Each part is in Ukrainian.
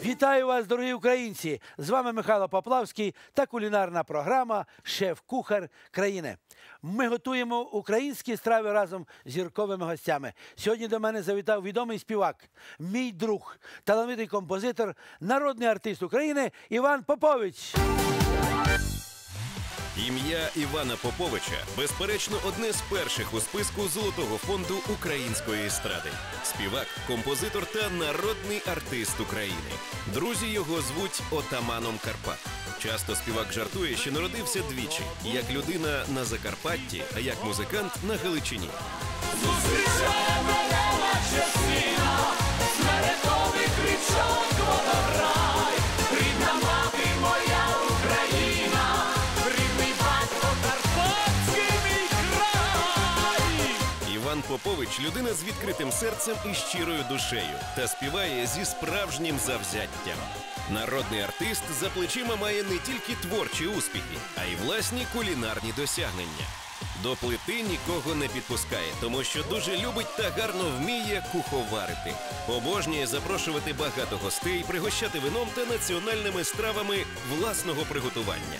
Вітаю вас, дорогі українці! З вами Михайло Поплавський та кулінарна програма «Шеф-кухар країни». Ми готуємо українські страви разом з зірковими гостями. Сьогодні до мене завітав відомий співак, мій друг, талановитий композитор, народний артист України Іван Попович. Ім'я Івана Поповича, безперечно, одне з перших у списку Золотого фонду української естради. Співак, композитор та народний артист України. Друзі його звуть Отаманом Карпат. Часто співак жартує, що народився двічі. Як людина на Закарпатті, а як музикант на Галичині. Зустрічає мене, наче сина, смерековий кричок водограй. Рідна мати моя Україна, рідний батько Карпатський мій край. Іван Попович – людина з відкритим серцем і щирою душею. Та співає зі справжнім завзяттям. Народний артист за плечима має не тільки творчі успіхи, а й власні кулінарні досягнення. До плити нікого не підпускає, тому що дуже любить та гарно вміє куховарити. Обожнює запрошувати багато гостей, пригощати вином та національними стравами власного приготування.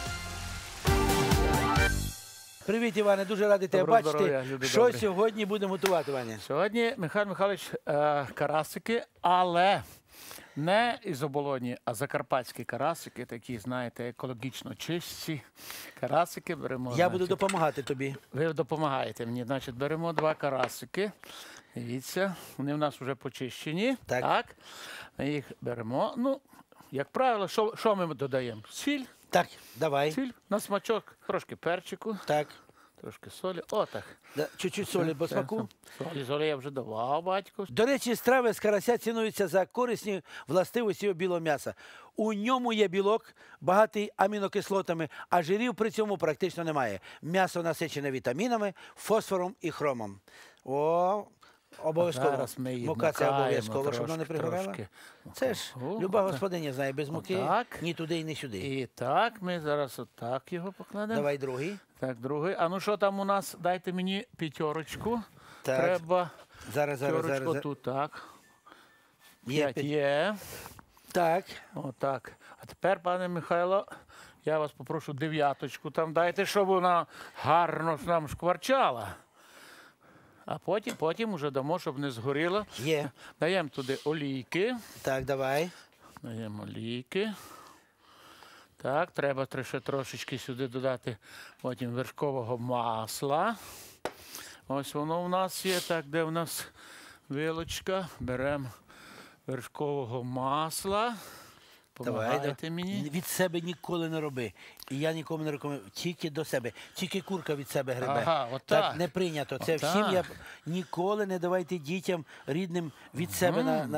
Привіт, Іване, дуже радий тебе Доброго бачити. здоров'я, люди Що добрі. сьогодні будемо готувати, Ваня? Сьогодні, Михайло Михайлович, карасики, але не із оболоні, а закарпатські карасики, такі, знаєте, екологічно чисті карасики. Беремо, Я буду допомагати тобі. Ви допомагаєте мені. Значить, беремо 2 карасики. Дивіться, вони в нас вже почищені. Так. Ми їх беремо. Ну, як правило, що ми додаємо? Сіль. Так, давай. Сіль, на смачок, трошки перчику, Так. трошки солі. Отак. Чуть-чуть солі по смаку. Солі я вже давав, батько. До речі, страви з карася цінуються за корисні властивості білого м'яса. У ньому є білок, багатий амінокислотами, а жирів при цьому практично немає. М'ясо насичене вітамінами, фосфором і хромом. О, обов'язково. Зараз ми їх Мука це макаємо обов'язково, щоб вона не трошки, пригорала. трошки. Це ж О, люба так. господиня знає, без муки Отак. ні туди і ні сюди. І так, ми зараз отак його покладемо. Давай другий. Так, другий. А ну що там у нас? Дайте мені 5. Так. Треба Зараз. п'ятерочку тут, так. Є 5 є. Так. Отак. А тепер, пане Михайло, я вас попрошу 9 там дайте, щоб вона гарно нам шкварчала. А потім вже дамо, щоб не згоріло. Є. Даємо туди олійки. Так, давай. Даємо олійки. Так, треба ще трошечки сюди додати потім вершкового масла. Ось воно у нас є. Так, де в нас вилочка? Беремо вершкового масла. Помагайте мені. Від себе ніколи не роби. І я нікому не рекомендую. Тільки до себе. Тільки курка від себе грибе. Ага, отак. Так не прийнято. Це Отак. всім я ніколи не давайте дітям рідним від себе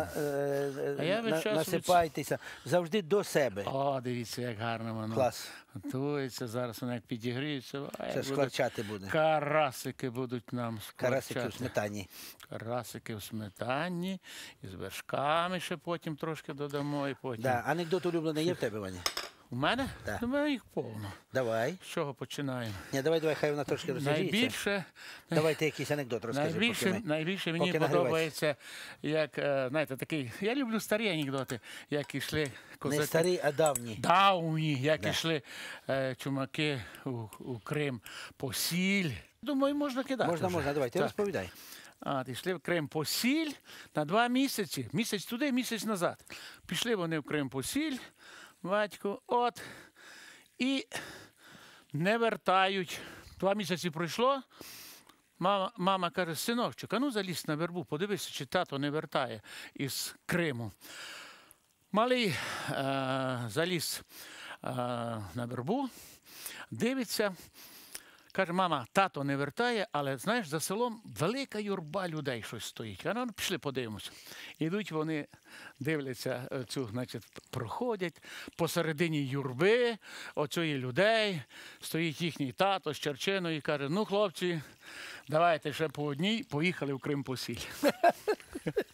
насипайтеся. Завжди до себе. О, дивіться, як гарно воно Клас. готується. Зараз воно як підігріється. Це шкварчати буде. Карасики будуть нам Карасики в шкварчати. сметані. Карасики в сметані. І з вершками ще потім трошки додамо. І потім... Да. Анекдот улюблений є в тебе, Ваня? У мене? Так. У мене їх повно. Давай. З чого починаємо? Ні, давай, хай вона трошки розсажіться. Давайте якийсь анекдот розкажи, Найбільше мені поки нагрівається. подобається, як, знаєте, такий, я люблю старі анекдоти, як ішли козаки. Не старий, а давній. Давні, як ішли чумаки у Крим по сіль. Думаю, можна кидати. Можна, давай, ти Так. розповідай. Йшли в Крим по сіль на 2 місяці. Місяць туди, місяць назад. Пішли вони в Крим по сіль, батько, і не вертають. 2 місяці пройшло. Мама каже: синочок, а ну залізь на вербу, подивися, чи тато не вертає із Криму. Малий заліз на вербу, дивиться. Каже: мама, тато не вертає, але, знаєш, за селом велика юрба людей щось стоїть. А ну, пішли подивимося. Ідуть вони, дивляться, проходять посередині юрби, оцієї людей, стоїть їхній тато з черчиною і каже: ну, хлопці, давайте ще по одній, поїхали в Крим по сіль.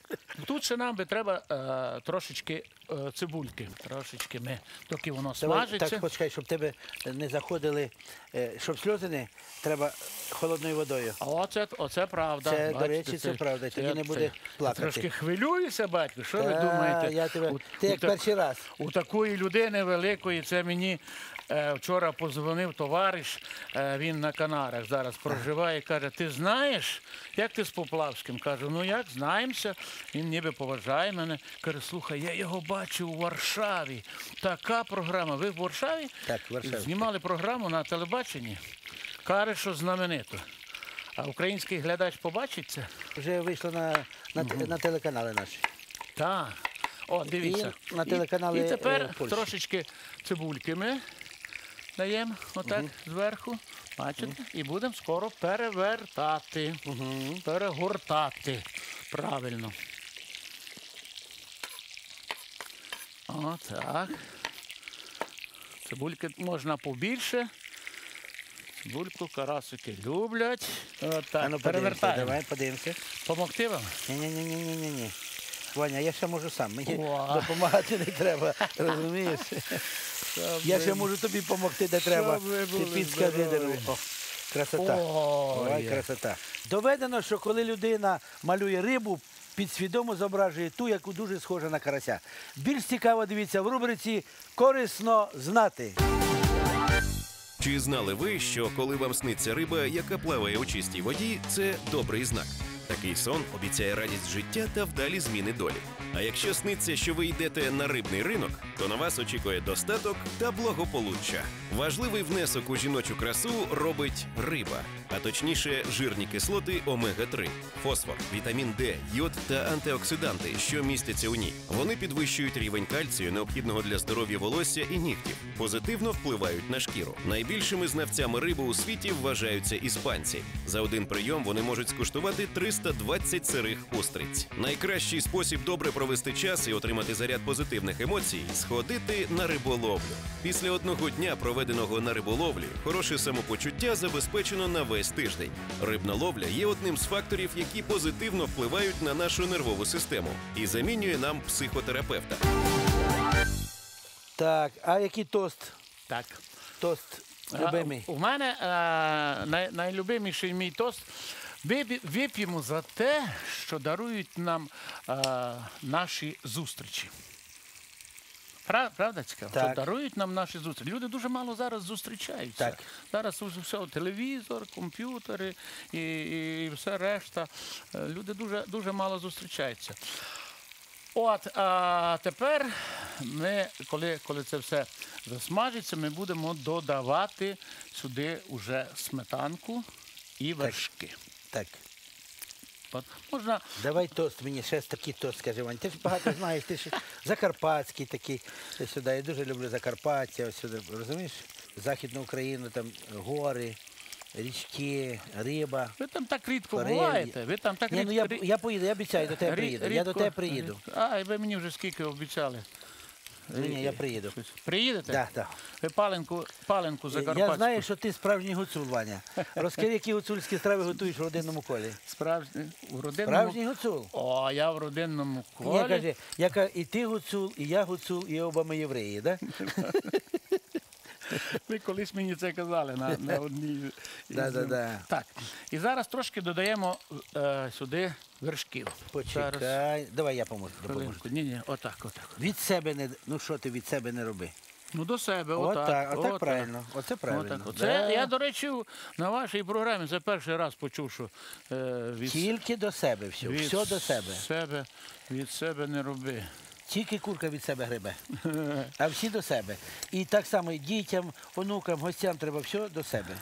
Тут ще нам би треба трошечки цибульки. Трошечки ми, доки воно Давай, смажиться. так, почекай, щоб тебе не заходили, щоб сльози не, треба холодною водою. А оце правда. Це, до Бачите, речі, це правда, тоді не буде Я плакати. трошки хвилююся, батько. Що ви Та, думаєте? я тебе- ти як так- перший раз. У такої людини великої, це мені вчора позвонив товариш, він на Канарах зараз проживає, каже, ти знаєш, як ти з Поплавським? Кажу, ну як, знаємося. Він ніби поважає мене. Каже, слухай, я його бачив у Варшаві. Така програма. Ви в Варшаві? Так, в Варшаві. Знімали програму на телебаченні. Каже, що знаменито. А український глядач побачить це? Вже вийшло на телеканали наші. Так. О, дивіться. І на телеканалі, І тепер Польщі. трошечки цибульки ми даємо отак зверху. Бачите? І будемо скоро перевертати. Перегортати. Правильно. Отак. Цибульки можна побільше. Цибульку карасики люблять. Отак. А ну, подивимося, Перевертаємо. давай, подивимося. Помогти вам? Ні. Ваня, я ще можу сам, мені О. допомагати не треба, розумієш? Я ще можу тобі допомогти, де треба. ви Ти були підскажи, де здорові. треба. О, красота. Ой. Ой, красота. Доведено, що коли людина малює рибу, підсвідомо зображує ту, яку дуже схожа на карася. Більш цікаво дивіться в рубриці «Корисно знати». Чи знали ви, що коли вам сниться риба, яка плаває у чистій воді, це добрий знак? Такий сон обіцяє радість життя та вдалі зміни долі. А якщо сниться, що ви йдете на рибний ринок, то на вас очікує достаток та благополуччя. Важливий внесок у жіночу красу робить риба, а точніше жирні кислоти омега-3, фосфор, вітамін Д, йод та антиоксиданти, що містяться у ній. Вони підвищують рівень кальцію, необхідного для здоров'я волосся і нігтів, позитивно впливають на шкіру. Найбільшими знавцями риби у світі вважаються іспанці. За один прийом вони можуть скуштувати 320 сирих устриць. Найкращий спосіб добре провести час і отримати заряд позитивних емоцій – сходити на риболовлю. Після одного дня, проведеного на риболовлі, хороше самопочуття забезпечено на весь тиждень. Рибна ловля є одним з факторів, які позитивно впливають на нашу нервову систему і замінює нам психотерапевта. Так, а який тост? Так. Тост любимий. У мене найлюбиміший мій тост. Вип'ємо за те, що дарують нам наші зустрічі. Правда цікаво? Так. Що дарують нам наші зустрічі. Люди дуже мало зараз зустрічаються. Так. Зараз уже все, телевізор, комп'ютери і все решта. Люди дуже мало зустрічаються. От, а тепер ми, коли це все засмажиться, ми будемо додавати сюди уже сметанку і вершки. Так. От, можна Давай тост, мені ще такий тост, скажи, Вань. Ти ж багато знаєш, ти ж закарпатський такий. Ти сюди. Я дуже люблю Закарпаття, ось сюди, розумієш? Західну Україну, там гори, річки, риба. ви там так рідко Форель. буваєте. Ви там так Ні, ну я поїду, я обіцяю, до тебе приїду. Я до тебе приїду. А, і ви мені вже скільки обіцяли. Ні, я приїду. Приїдете? Так, так. Ви паленку закарпатську. Я знаю, що ти справжній гуцул, Ваня. Розкажи, які гуцульські страви готуєш в родинному колі. Справжній Справжній гуцул. О, я в родинному Ні, колі. каже, яка і ти гуцул, і я гуцул, і оба ми євреї, так? Ви колись мені це казали на одній. Да. Так, і зараз трошки додаємо сюди вершків. Зараз, Почекай. Давай я допоможу. хвилинку. Ні, отак. Від себе не, ну що ти від себе не роби. Ну, до себе, Отак, отак. правильно. Оце правильно. Отак. Оце, Да. я, до речі, на вашій програмі за перший раз почув, що Тільки до себе все. Все до себе. Від себе не роби. Тільки курка від себе грибе. А всі до себе. І так само і дітям, онукам, гостям треба все до себе.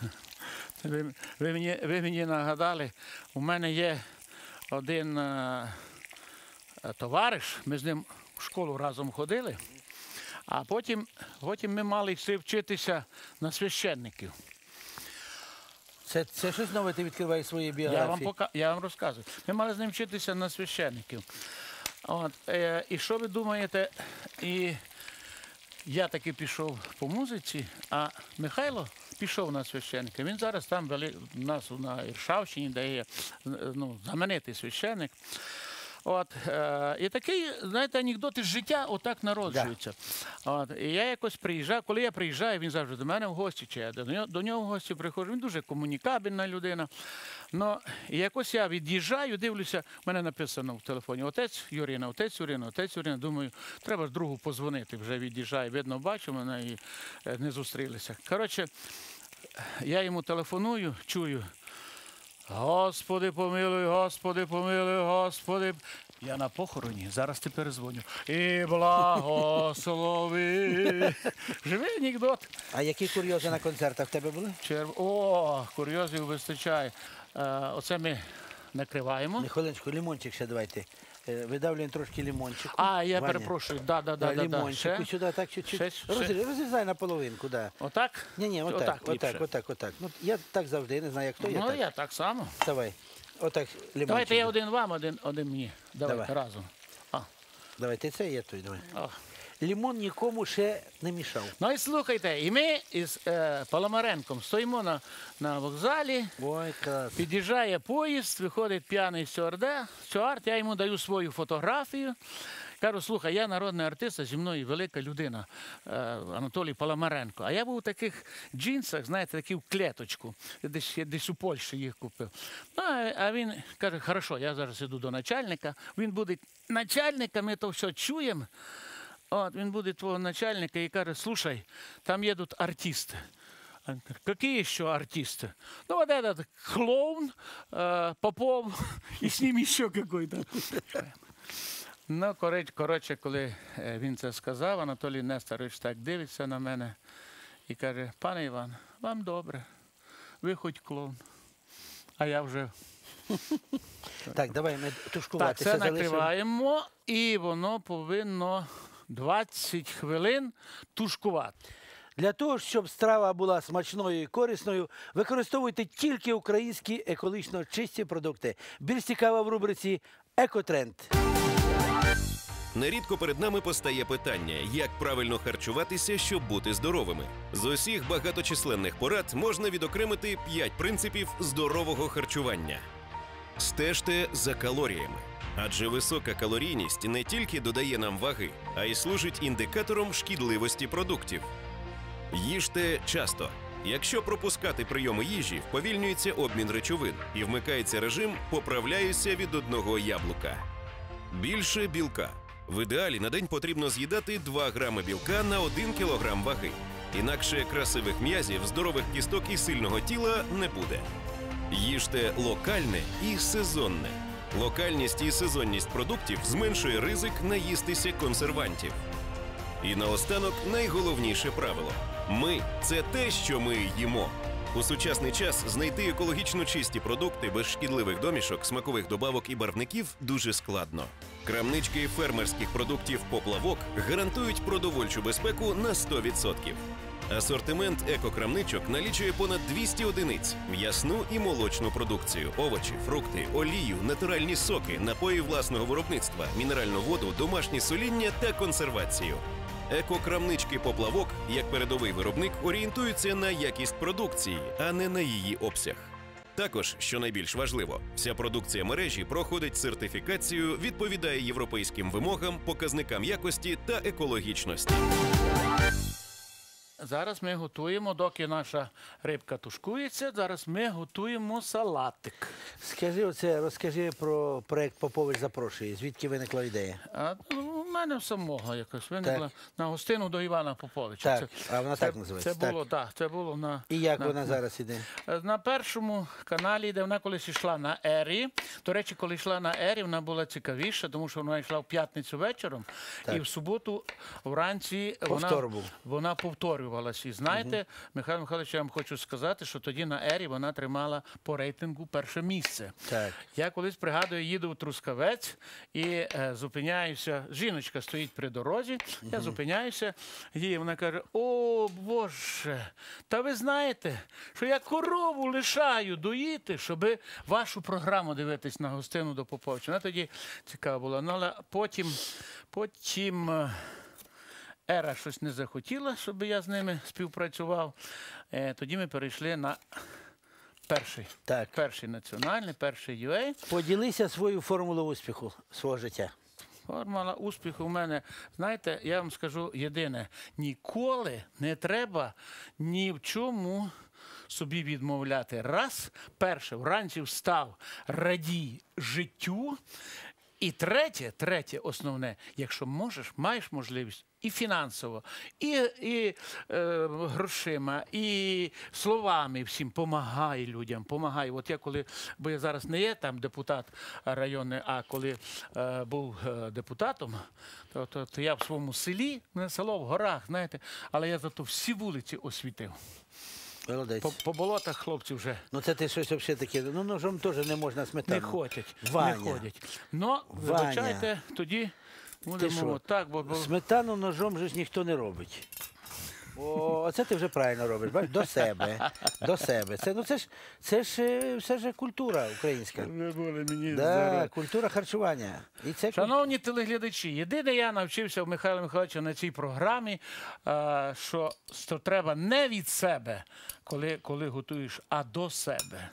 Ви мені нагадали, у мене є один товариш, ми з ним в школу разом ходили, а потім ми мали йти вчитися на священників. Це щось нове ти відкриваєш свої біографії. Я вам розказую. Ми мали з ним вчитися на священників. От, і що ви думаєте? І я таки пішов по музиці, а Михайло пішов на священника. Він зараз там у нас на Іршавщині, де є знаменитий священник. І такий, знаєте, анекдот із життя отак народжується. І я якось приїжджав, коли я приїжджаю, він завжди до мене в гості, чи я до нього в гості приходжу. Він дуже комунікабельна людина. І якось я від'їжджаю, дивлюся, в мене написано в телефоні отець Юрина, отець Юрина, отець Юрина. Думаю, треба ж другу позвонити, вже від'їжджаю. Видно, бачу мене і не зустрілися. Коротше, я йому телефоную, чую. Господи помилуй, Господи помилуй, Господи. Я на похороні, зараз ти перезвоню. І благослови. Живий анекдот. А які курйози на концертах в тебе були? О, курйозів вистачає. Оце ми накриваємо. Не хвилиночку, лимончик ще давайте. Видавлюємо трошки лимончику. Я Ваня. перепрошую. Да. Лимончику сюди, так чуть-чуть. Розрізай наполовинку, да. Отак? Ні, отак. Ну, я так завжди, я не знаю, як то є. Ну, я так само. Давай. Отак лимончик. Давайте я один вам, один мені. Давайте Давай. разом. Давай, ти це, я той, давай. О. Лимон нікому ще не мішав. Ну і слухайте, і ми із Паламаренком стоїмо на вокзалі. Ой, клас. Під'їжджає поїзд, виходить п'яний стюард, я йому даю свою фотографію. Кажу, слухай, я народний артист, а зі мною велика людина, Анатолій Паламаренко. А я був у таких джинсах, знаєте, такі в клеточку. Я десь у Польщі їх купив. А він каже, хорошо, я зараз іду до начальника. Він буде начальником, ми то все чуємо. Він буде твого начальника і каже, слушай, там едут артисты. Он говорит, какие еще артисты? Ну, вот этот клоун, Попов, и с ним еще какой-то. Ну, коротше, коли він це сказав, Анатолій Несторович так дивиться на мене і каже, пане Іван, вам добре, ви хоч клоун, а я вже... Так, давай ми Так, тушкувати. це накриваємо, і воно повинно 20 хвилин тушкувати. Для того, щоб страва була смачною і корисною, використовуйте тільки українські екологічно чисті продукти. Більш цікаво в рубриці «Екотренд». Нерідко перед нами постає питання, як правильно харчуватися, щоб бути здоровими. З усіх багаточисленних порад можна відокремити 5 принципів здорового харчування. Стежте за калоріями. Адже висока калорійність не тільки додає нам ваги, а й служить індикатором шкідливості продуктів. Їжте часто. Якщо пропускати прийоми їжі, вповільнюється обмін речовин і вмикається режим «поправляюся від одного яблука». Більше білка. В ідеалі на день потрібно з'їдати 2 грами білка на 1 кілограм ваги. Інакше красивих м'язів, здорових кісток і сильного тіла не буде. Їжте локальне і сезонне. Локальність і сезонність продуктів зменшує ризик наїстися консервантів. І наостанок найголовніше правило – ми – це те, що ми їмо. У сучасний час знайти екологічно чисті продукти без шкідливих домішок, смакових добавок і барвників дуже складно. Крамнички фермерських продуктів «Поплавок» гарантують продовольчу безпеку на 100%. Асортимент екокрамничок налічує понад 200 одиниць – м'ясну і молочну продукцію, овочі, фрукти, олію, натуральні соки, напої власного виробництва, мінеральну воду, домашні соління та консервацію. Екокрамнички «Поплавок» як передовий виробник орієнтуються на якість продукції, а не на її обсяг. Також, що найбільш важливо, вся продукція мережі проходить сертифікацію, відповідає європейським вимогам, показникам якості та екологічності. Зараз ми готуємо, доки наша рибка тушкується, зараз ми готуємо салатик. Розкажи про проект «Попович запрошує». Звідки виникла ідея? У мене самого якось виникла на гостину до Івана Поповича. Так, а вона так називається? Це було на... І як вона зараз іде? На першому каналі, де вона колись йшла на Ері. До речі, коли йшла на Ері, вона була цікавіша, тому що вона йшла в п'ятницю вечором, і в суботу вранці вона повторювалася. І знаєте, Михайло Михайлович, я вам хочу сказати, що тоді на Ері вона тримала по рейтингу перше місце. Так. Я колись пригадую, їду в Трускавець і зупиняюся, жіночка стоїть при дорозі, я зупиняюся, і вона каже, о, Боже, та ви знаєте, що я корову лишаю доїти, щоб вашу програму дивитись на гостину до Поповича. Вона тоді цікава була. Ну, але потім Ера щось не захотіла, щоб я з ними співпрацював. Тоді ми перейшли на Перший. Так. Перший національний, перший UA. Поділися свою формулу успіху свого життя. Формула успіху в мене, знаєте, я вам скажу єдине. Ніколи не треба ні в чому собі відмовляти. Раз, перше, вранці встав, радій життю. І третє, основне, якщо можеш, маєш можливість і фінансово, і грошима, і словами всім, помагай людям, помагай. От я коли, бо я зараз не є там депутат районний, а коли був депутатом, то я в своєму селі, не село в горах, знаєте, але я зато всі вулиці освітив. Молодець. По болотах хлопці вже Ну це ти щось взагалі таке, ну ножом теж не можна сметану. не ходять. Ваня. Не ходять. Но, Ваня. вибачайте, тоді Ти будемо що? так, бо Сметану ножом же ж ніхто не робить. О, оце ти вже правильно робиш, бачиш? До себе. До себе. Це ж все ж культура українська. не були мені Да, культура харчування. І це Шановні телеглядачі, єдине я навчився в Михайла Михайловича на цій програмі, що треба не від себе, коли готуєш, а до себе.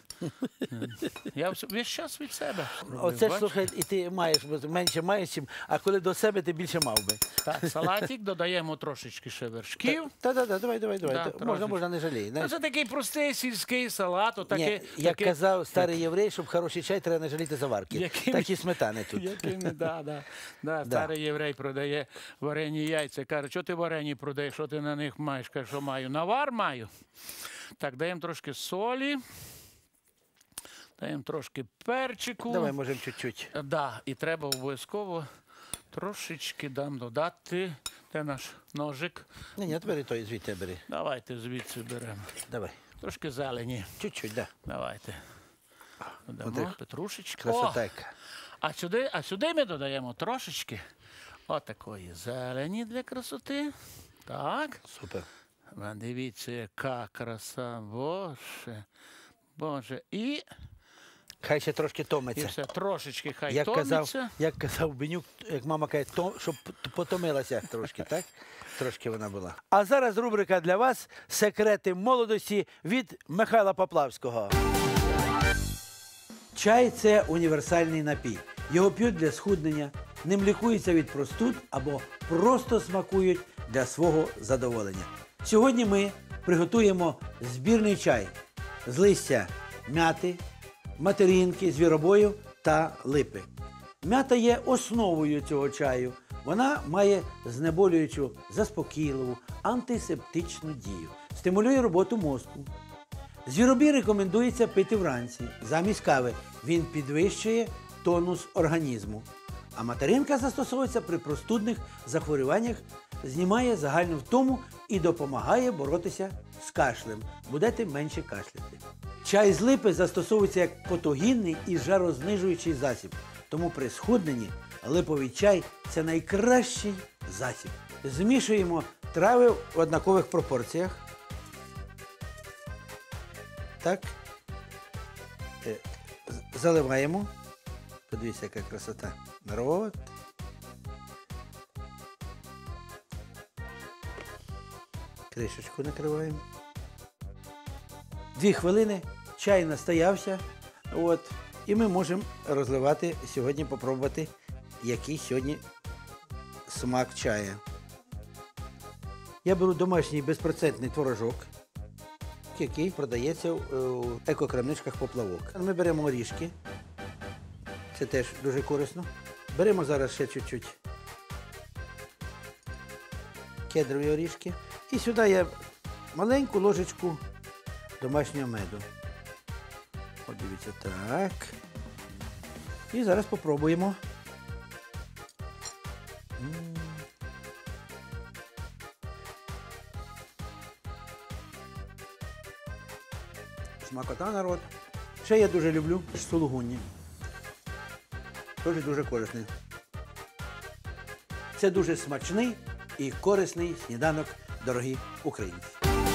Я весь час від себе. робив, Оце ж, бачиш? слухай, і ти маєш, менше маєш, чим, а коли до себе, ти більше мав би. Так, салатик, додаємо трошечки ще вершків. Та-да, давай. Да, Можна, трошечки. можна, не жалій. Ну, знаєш. це такий простий сільський салат. Ні, як казав старий єврей, щоб хороший чай, треба не жаліти заварки. Яким- Так і сметани тут. Старий єврей продає варені яйця. Каже, що ти варені продаєш, що ти на них маєш? Каже, що маю? Навар маю. Так, даємо трошки солі, даємо трошки перчику. Давай, можемо чуть-чуть. Да, і треба обов'язково трошечки додати. Де наш ножик? Ні, бери той, звідти бери. Давайте звідси беремо. Давай. Трошки зелені. Чуть-чуть, да. Давайте. Додамо Отак. петрушечки. Красота О! яка. А сюди ми додаємо трошечки отакої зелені для красоти. Так. Супер. Дивіться, яка краса. Боже. І Хай ще трошки томиться. все, трошечки хай Як томиться. казав Бенюк, як мама каже, щоб потомилася трошки, так? Трошки вона була. А зараз рубрика для вас «Секрети молодості» від Михайла Поплавського. Чай – це універсальний напій. Його п'ють для схуднення, ним лікуються від простуд або просто смакують для свого задоволення. Сьогодні ми приготуємо збірний чай з листя мяти, материнки, звіробою та липи. Мята є основою цього чаю. Вона має знеболюючу, заспокійливу, антисептичну дію, стимулює роботу мозку. Звіробій рекомендується пити вранці, замість кави. Він підвищує тонус організму. А материнка застосовується при простудних захворюваннях, знімає загальну втому і допомагає боротися з кашлем. Будете менше кашляти. Чай з липи застосовується як потогінний і жарознижуючий засіб. Тому при схудненні липовий чай – це найкращий засіб. Змішуємо трави в однакових пропорціях. Так. Заливаємо. Подивіться, яка красота. Народ. Кришечку накриваємо. 2 хвилини, чай настоявся. От. І ми можемо розливати сьогодні, попробувати, який сьогодні смак чая. Я беру домашній безпроцентний творожок, який продається в екокрамничках «Поплавок». Ми беремо орішки. Це теж дуже корисно. Беремо зараз ще чуть-чуть кедрові орішки. І сюди я маленьку ложечку домашнього меду. От дивіться, так. І зараз попробуємо. Смакота, народ. Ще я дуже люблю сулугунні. Теж дуже корисний. Це дуже смачний і корисний сніданок, дорогі українці.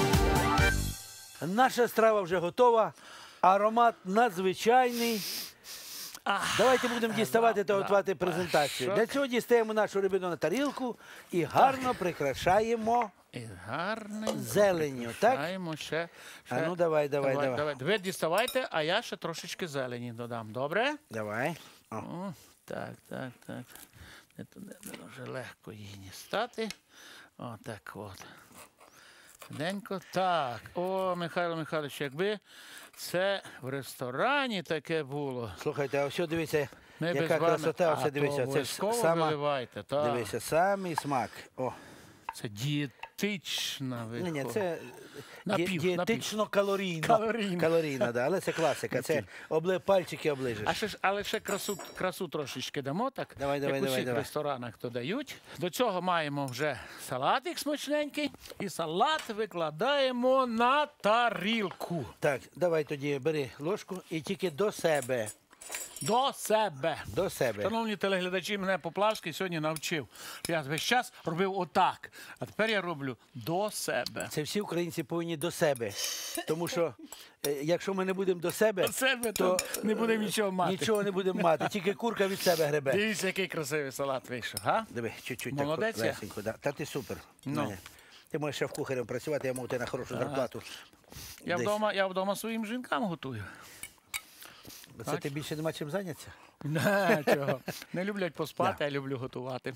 Наша страва вже готова. Аромат надзвичайний. Давайте будемо діставати та готувати презентацію. Для цього дістаємо нашу рибину на тарілку і гарно прикрашаємо І гарненько. Зеленню, так? Прикрашаємо ще. А ну, давай. Ви діставайте, а я ще трошечки зелені додам. Добре? Давай. О. О, так. Не туди не дуже легко її дістати. Отак от. Денько. Так. О, Михайло Михайлович, якби це в ресторані таке було. Слухайте, а все, дивіться, Ми без яка вами- красота, А, все, то дивіться, це ж обов'язково сама, виливайте, так. дивися, самий смак. О, Це дієтична виходить. ні, це Напів, дієтично-калорійно. Калорійно. Калорійно, да, але це класика, це пальчики оближеш. Але ще красу трошечки дамо, так, Давай, як у всіх давай. ресторанах то дають. До цього маємо вже салатик смачненький, і салат викладаємо на тарілку. Так, давай тоді бери ложку і тільки до себе. До себе. До себе. Шановні телеглядачі, мене Поплавський сьогодні навчив. Я весь час робив отак, а тепер я роблю до себе. Це всі українці повинні до себе. Тому що якщо ми не будемо до себе, До себе то не будемо нічого мати. нічого не будемо мати, тільки курка від себе гребе. Дивіться, який красивий салат вийшов, га? Диви, чуть-чуть Молодець так я? лесенько. Да. Та ти супер. Ну. Ні. Ти можеш шеф-кухарем працювати, я мав тебе на хорошу зарплату. Я Десь. вдома своїм жінкам готую. Бо це ти більше нема чим зайнятися? Не, чого. Не люблять поспати, а люблю готувати.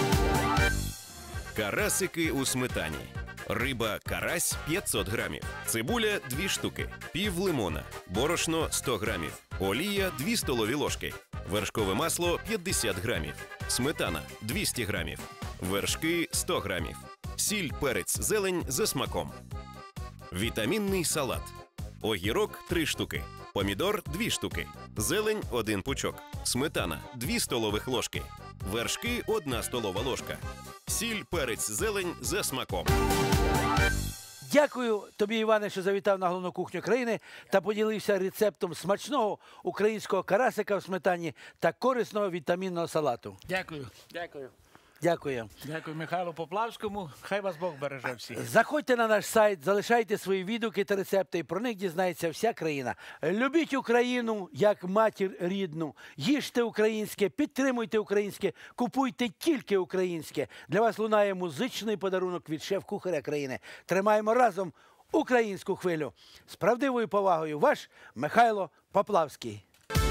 Карасики у сметані. Риба карась 500 грамів. Цибуля 2 штуки. Пів лимона. Борошно 100 грамів. Олія 2 столові ложки. Вершкове масло 50 грамів. Сметана 200 грамів. Вершки 100 грамів. Сіль, перець, зелень за смаком. Вітамінний салат. Огірок 3 штуки. Помідор 2 штуки. Зелень 1 пучок. Сметана 2 столових ложки. Вершки 1 столова ложка. Сіль, перець, зелень за смаком. Дякую тобі, Іване, що завітав на головну кухню країни та поділився рецептом смачного українського карасика в сметані та корисного вітамінного салату. Дякую. Дякую. Дякую Михайлу Поплавському. Хай вас Бог береже всіх. Заходьте на наш сайт, залишайте свої відгуки та рецепти, і про них дізнається вся країна. Любіть Україну як матір рідну. Їжте українське, підтримуйте українське, купуйте тільки українське. Для вас лунає музичний подарунок від шеф-кухаря країни. Тримаємо разом українську хвилю. З правдивою повагою, ваш Михайло Поплавський.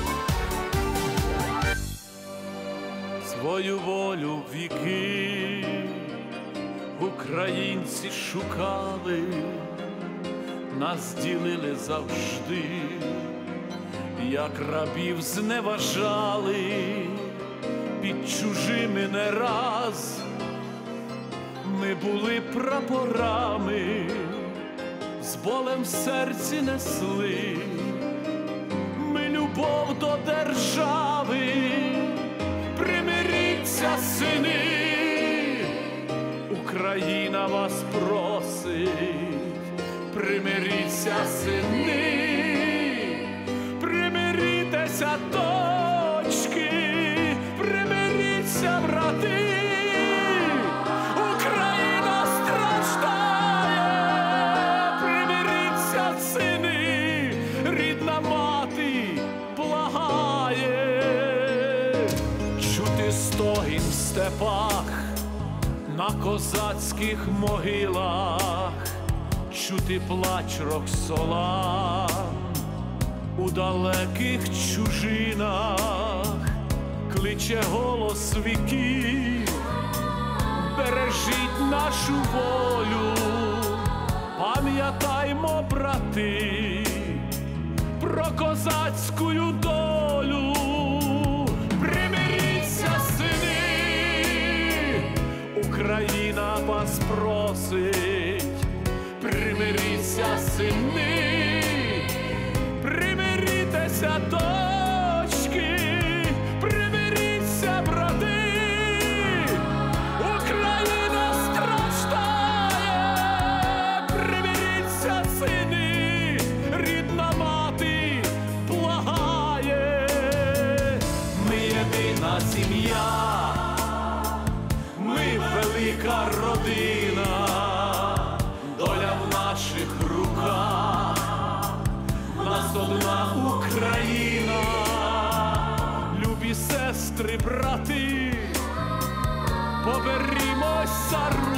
Свою волю віки українці шукали, нас ділили завжди, як рабів зневажали, під чужими не раз ми були прапорами, з болем в серці несли ми любов до держави. Примиріться, сини, Україна вас просить. Примиріться, сини, примирітеся, дочки, примиріться, брати. Україна страждає, примиріться, сини, рідна мати благає. Чути стогін в степах, на козацьких могилах, чути плач Роксолан у далеких чужинах, кличе голос віків, бережіть нашу волю, пам'ятаймо, брати, про козацьку долю. Україна вас просить, примиріться, сини, примирітеся, дочки, примиріться, брати. Україна страждає, примиріться, сини, рідна мати благає. Ми єдина сім'я, велика родина, доля в наших руках, в нас одна Україна, любі сестри, брати, поберімось за руки.